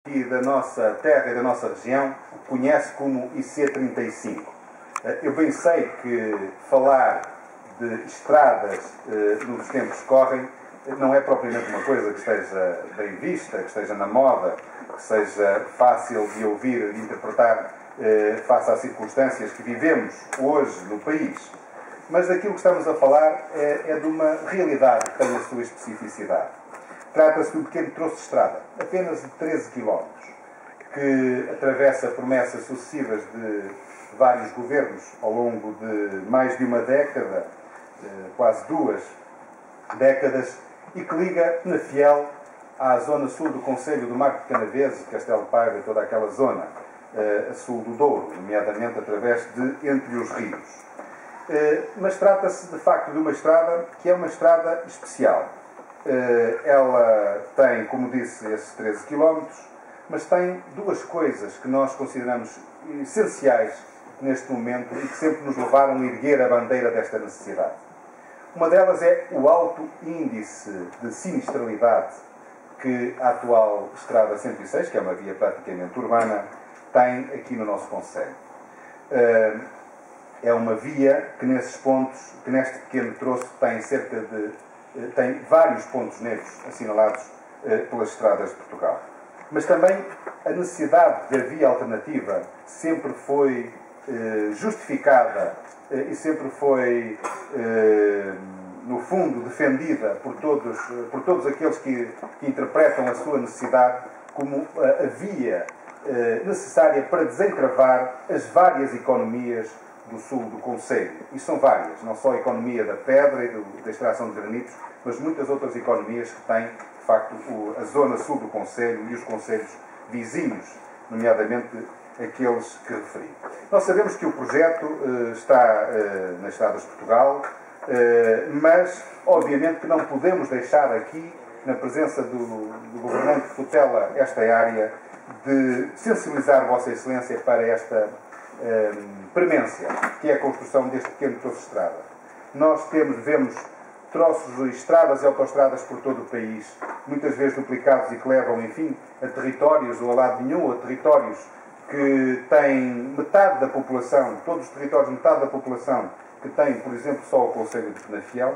e da nossa terra e da nossa região conhece como IC35. Eu bem sei que falar de estradas nos tempos que correm não é propriamente uma coisa que esteja bem vista, que esteja na moda, que seja fácil de ouvir e interpretar face às circunstâncias que vivemos hoje no país. Mas daquilo que estamos a falar é de uma realidade que tem a sua especificidade. Trata-se de um pequeno troço de estrada, apenas de 13 km, que atravessa promessas sucessivas de vários governos ao longo de mais de uma década, quase 2 décadas, e que liga Penafiel à zona sul do concelho do Marco de Canaveses, Castelo de Paiva e toda aquela zona, a sul do Douro, nomeadamente através de Entre os Rios. Mas trata-se de facto de uma estrada que é uma estrada especial. Ela tem, como disse, esses 13 km, mas tem duas coisas que nós consideramos essenciais neste momento e que sempre nos levaram a erguer a bandeira desta necessidade. Uma delas é o alto índice de sinistralidade que a atual Estrada 106, que é uma via praticamente urbana, tem aqui no nosso concelho. É uma via que nesses pontos, que neste pequeno troço tem vários pontos negros assinalados pelas estradas de Portugal. Mas também a necessidade da via alternativa sempre foi justificada e sempre foi, no fundo, defendida por todos aqueles que interpretam a sua necessidade como a via necessária para desencravar as várias economias do sul do concelho. E são várias, não só a economia da pedra e da extração de granitos, mas muitas outras economias que têm, de facto, a zona sul do concelho e os concelhos vizinhos, nomeadamente aqueles que referi. Nós sabemos que o projeto está nas Estradas de Portugal, mas, obviamente, que não podemos deixar aqui, na presença do governante que tutela esta área, de sensibilizar Vossa Excelência para esta premência, que é a construção deste pequeno troço de estrada. Nós vemos troços de estradas e autoestradas por todo o país, muitas vezes duplicados e que levam, enfim, a territórios ou a lado nenhum, ou a territórios que têm metade da população, todos os territórios, metade da população, que têm, por exemplo, só o concelho de Penafiel.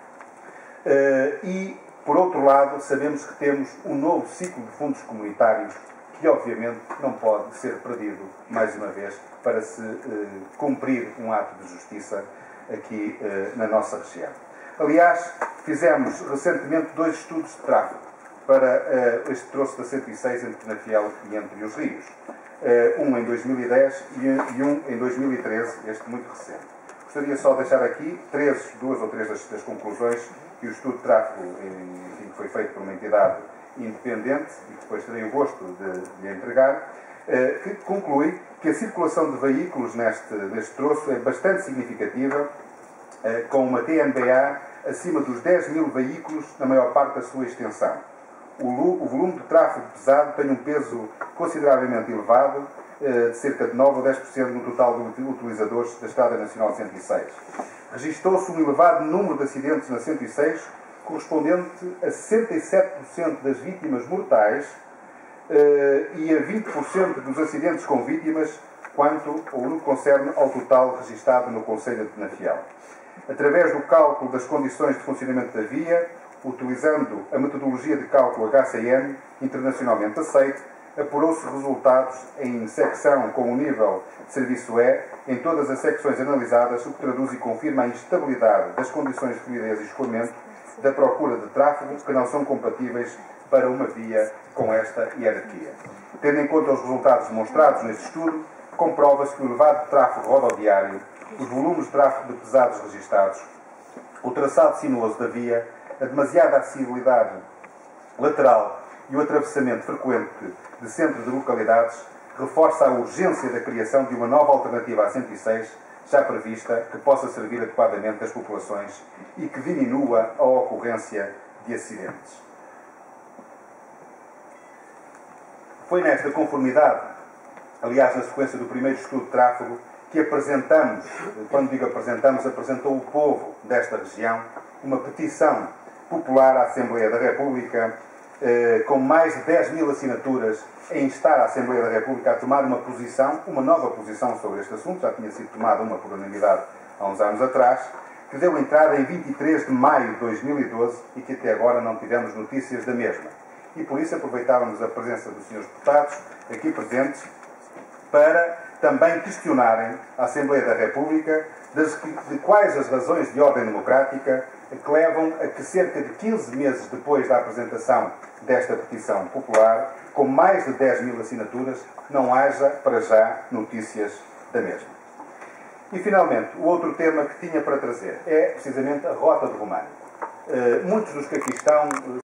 E, por outro lado, sabemos que temos um novo ciclo de fundos comunitários que, obviamente, não pode ser perdido, mais uma vez, para se cumprir um ato de justiça aqui na nossa região. Aliás, fizemos recentemente 2 estudos de tráfego para este troço da 106 entre Penafiel e Entre os Rios. Um em 2010 e um em 2013, este muito recente. Gostaria só de deixar aqui 2 ou 3 das conclusões que o estudo de tráfego, enfim, que foi feito por uma entidade independente e que depois terei o gosto de lhe entregar, que conclui que a circulação de veículos neste troço é bastante significativa, com uma TNBA acima dos 10.000 veículos na maior parte da sua extensão. O volume de tráfego pesado tem um peso consideravelmente elevado, de cerca de 9 ou 10% no total de utilizadores da Estrada Nacional 106. Registou-se um elevado número de acidentes na 106, correspondente a 67% das vítimas mortais e a 20% dos acidentes com vítimas quanto ou no que concerne ao total registado no concelho de Penafiel. Através do cálculo das condições de funcionamento da via, utilizando a metodologia de cálculo HCM, internacionalmente aceite, apurou-se resultados em secção com o nível de serviço E em todas as secções analisadas, o que traduz e confirma a instabilidade das condições de fluidez e escoamento da procura de tráfego que não são compatíveis para uma via com esta hierarquia. Tendo em conta os resultados demonstrados neste estudo, comprova-se que o elevado tráfego rodoviário, os volumes de tráfego de pesados registados, o traçado sinuoso da via, a demasiada acessibilidade lateral e o atravessamento frequente de centro de localidades reforça a urgência da criação de uma nova alternativa à 106, já prevista, que possa servir adequadamente as populações e que diminua a ocorrência de acidentes. Foi nesta conformidade, aliás, na sequência do primeiro estudo de tráfego, que apresentamos, quando digo apresentamos, apresentou o povo desta região uma petição popular à Assembleia da República com mais de 10.000 assinaturas, a instar a Assembleia da República a tomar uma nova posição sobre este assunto. Já tinha sido tomada uma por unanimidade há uns anos atrás, que deu entrada em 23 de maio de 2012 e que até agora não tivemos notícias da mesma. E por isso aproveitávamos a presença dos senhores deputados aqui presentes para também questionarem a Assembleia da República de quais as razões de ordem democrática que levam a que cerca de 15 meses depois da apresentação desta petição popular, com mais de 10.000 assinaturas, não haja, para já, notícias da mesma. E, finalmente, o outro tema que tinha para trazer é, precisamente, a Rota do Românico. Muitos dos que aqui estão